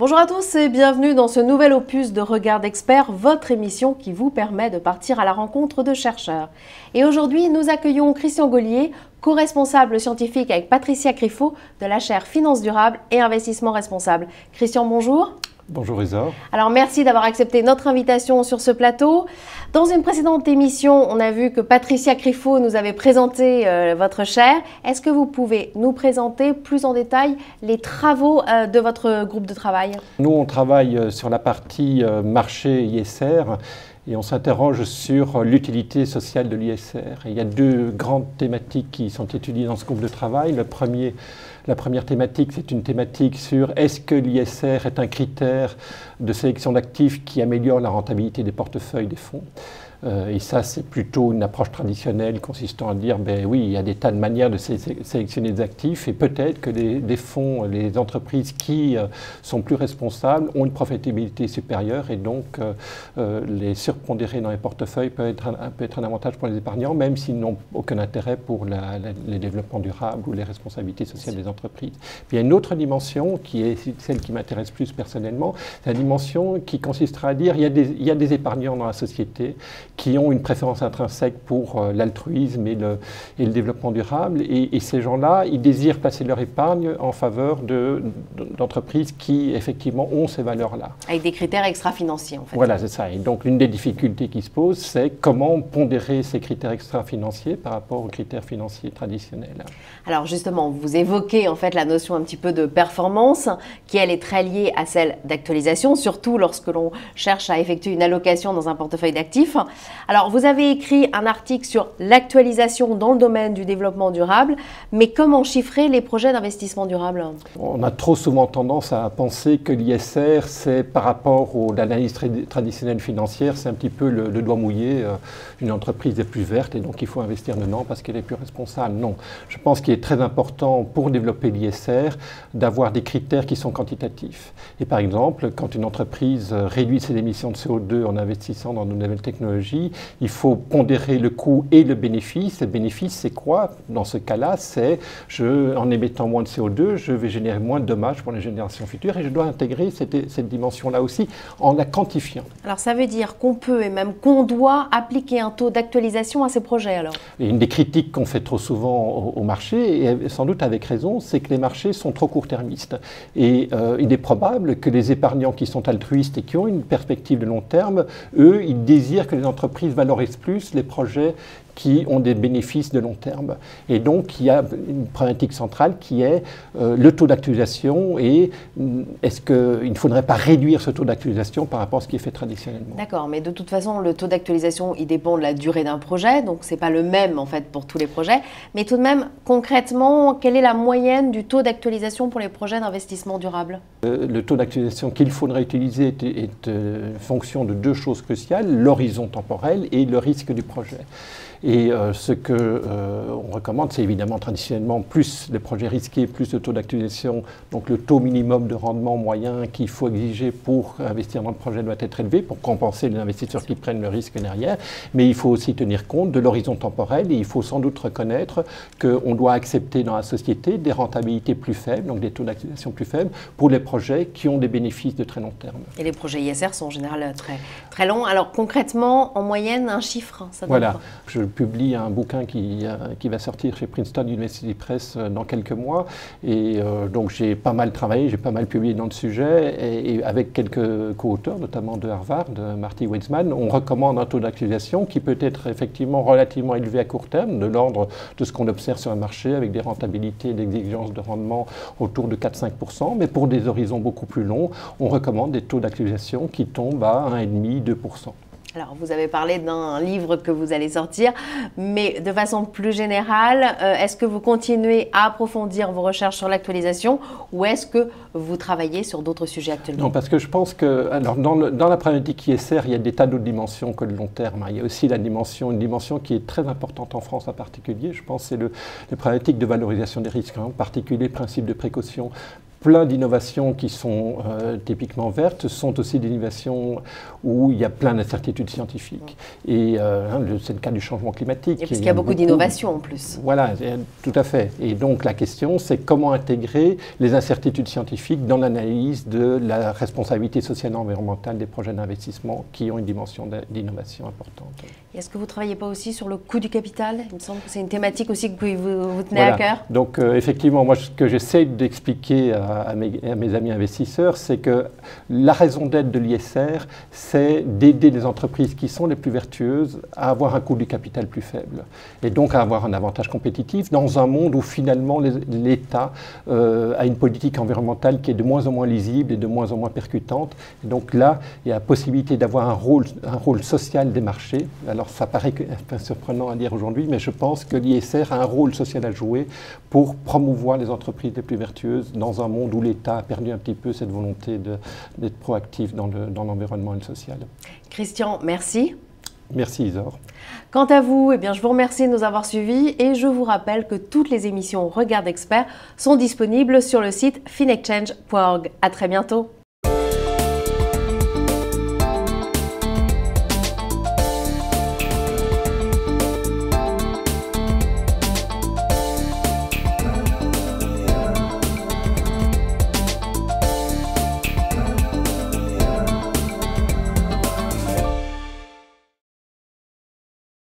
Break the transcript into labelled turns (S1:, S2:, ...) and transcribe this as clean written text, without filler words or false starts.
S1: Bonjour à tous et bienvenue dans ce nouvel opus de Regard d'Expert, votre émission qui vous permet de partir à la rencontre de chercheurs. Et aujourd'hui, nous accueillons Christian Gaulier, co-responsable scientifique avec Patricia Criffo de la chaire Finance durable et investissement responsable. Christian, bonjour.
S2: Bonjour Isa.
S1: Alors merci d'avoir accepté notre invitation sur ce plateau. Dans une précédente émission, on a vu que Patricia Criffo nous avait présenté votre chaire. Est-ce que vous pouvez nous présenter plus en détail les travaux de votre groupe de travail?
S2: Nous, on travaille sur la partie marché ISR et on s'interroge sur l'utilité sociale de l'ISR. Il y a deux grandes thématiques qui sont étudiées dans ce groupe de travail. La première thématique, c'est une thématique sur est-ce que l'ISR est un critère de sélection d'actifs qui améliore la rentabilité des portefeuilles des fonds. Et ça, c'est plutôt une approche traditionnelle consistant à dire, ben oui, il y a des tas de manières de sélectionner des actifs et peut-être que les fonds, les entreprises qui sont plus responsables ont une profitabilité supérieure et donc les surpondérer dans les portefeuilles peut être un avantage pour les épargnants, même s'ils n'ont aucun intérêt pour les développements durables ou les responsabilités sociales des entreprises. Puis il y a une autre dimension qui est celle qui m'intéresse plus personnellement, c'est la dimension qui consistera à dire il y a des épargnants dans la société qui ont une préférence intrinsèque pour l'altruisme et le développement durable. Et ces gens-là, ils désirent placer leur épargne en faveur d'entreprises qui, effectivement, ont ces valeurs-là.
S1: Avec des critères extra-financiers, en fait.
S2: Voilà, c'est ça. Et donc, l'une des difficultés qui se posent, c'est comment pondérer ces critères extra-financiers par rapport aux critères financiers traditionnels.
S1: Alors, justement, vous évoquez, en fait, la notion un petit peu de performance, qui, elle, est très liée à celle d'actualisation, surtout lorsque l'on cherche à effectuer une allocation dans un portefeuille d'actifs. Alors, vous avez écrit un article sur l'actualisation dans le domaine du développement durable, mais comment chiffrer les projets d'investissement durable?
S2: On a trop souvent tendance à penser que l'ISR, c'est par rapport à l'analyse traditionnelle financière, c'est un petit peu le doigt mouillé, une entreprise est plus verte et donc il faut investir dedans parce qu'elle est plus responsable. Non, je pense qu'il est très important pour développer l'ISR d'avoir des critères qui sont quantitatifs. Et par exemple, quand une entreprise réduit ses émissions de CO2 en investissant dans de nouvelles technologies, il faut pondérer le coût et le bénéfice. Le bénéfice, c'est quoi? Dans ce cas-là, c'est en émettant moins de CO2, je vais générer moins de dommages pour les générations futures et je dois intégrer cette dimension-là aussi en la quantifiant.
S1: Alors ça veut dire qu'on peut et même qu'on doit appliquer un taux d'actualisation à ces projets alors?
S2: Et une des critiques qu'on fait trop souvent au marché, et sans doute avec raison, c'est que les marchés sont trop court-termistes. Et il est probable que les épargnants qui sont altruistes et qui ont une perspective de long terme, eux, ils désirent que les entreprises valorisent plus les projets qui ont des bénéfices de long terme. Et donc, il y a une problématique centrale qui est le taux d'actualisation et est-ce qu'il ne faudrait pas réduire ce taux d'actualisation par rapport à ce qui est fait traditionnellement.
S1: D'accord, mais de toute façon, le taux d'actualisation, il dépend de la durée d'un projet, donc ce n'est pas le même en fait pour tous les projets. Mais tout de même, concrètement, quelle est la moyenne du taux d'actualisation pour les projets d'investissement durable?
S2: Le taux d'actualisation qu'il faudrait utiliser est fonction de deux choses cruciales, l'horizon temporel et le risque du projet. Et ce qu'on recommande, c'est évidemment traditionnellement plus les projets risqués, plus le taux d'actualisation, donc le taux minimum de rendement moyen qu'il faut exiger pour investir dans le projet doit être élevé pour compenser les investisseurs qui prennent le risque derrière. Mais il faut aussi tenir compte de l'horizon temporel et il faut sans doute reconnaître qu'on doit accepter dans la société des rentabilités plus faibles, donc des taux d'actualisation plus faibles pour les projets qui ont des bénéfices de très long terme.
S1: Et les projets ISR sont en général très longs. Alors concrètement, en moyenne, un chiffre, ça donne
S2: voilà.
S1: quoi?
S2: Je publie un bouquin qui va sortir chez Princeton University Press dans quelques mois. Et donc j'ai pas mal travaillé, j'ai pas mal publié dans le sujet. Et avec quelques co-auteurs, notamment de Harvard, Marty Weitzman, on recommande un taux d'actualisation qui peut être effectivement relativement élevé à court terme, de l'ordre de ce qu'on observe sur le marché, avec des rentabilités et des exigences de rendement autour de 4-5%. Mais pour des horizons beaucoup plus longs, on recommande des taux d'actualisation qui tombent à 1,5-2%.
S1: Alors, vous avez parlé d'un livre que vous allez sortir, mais de façon plus générale, est-ce que vous continuez à approfondir vos recherches sur l'actualisation ou est-ce que vous travaillez sur d'autres sujets actuellement?
S2: Non, parce que je pense que alors dans la problématique ISR, il y a des tas d'autres dimensions que le long terme. Il y a aussi une dimension qui est très importante en France en particulier. Je pense que c'est les problématiques de valorisation des risques, en particulier le principe de précaution. plein d'innovations qui sont typiquement vertes sont aussi des innovations où il y a plein d'incertitudes scientifiques. Et c'est le cas du changement climatique.
S1: Et parce qu'il y a beaucoup d'innovations en plus.
S2: Voilà, tout à fait. Et donc la question, c'est comment intégrer les incertitudes scientifiques dans l'analyse de la responsabilité sociale et environnementale des projets d'investissement qui ont une dimension d'innovation importante.
S1: Est-ce que vous ne travaillez pas aussi sur le coût du capital? Il me semble que c'est une thématique aussi que vous tenez à cœur.
S2: Donc effectivement, moi ce que j'essaie d'expliquer à mes amis investisseurs, c'est que la raison d'être de l'ISR, c'est d'aider les entreprises qui sont les plus vertueuses à avoir un coût du capital plus faible et donc à avoir un avantage compétitif dans un monde où finalement l'État a une politique environnementale qui est de moins en moins lisible et de moins en moins percutante. Et donc là, il y a la possibilité d'avoir un rôle social des marchés. Alors ça paraît un peu surprenant à dire aujourd'hui, mais je pense que l'ISR a un rôle social à jouer pour promouvoir les entreprises les plus vertueuses dans un monde où l'État a perdu un petit peu cette volonté d'être proactif dans l'environnement et le social.
S1: Christian, merci.
S2: Merci Isor.
S1: Quant à vous, eh bien, je vous remercie de nous avoir suivis et je vous rappelle que toutes les émissions Regard d'Expert sont disponibles sur le site finexchange.org. À très bientôt.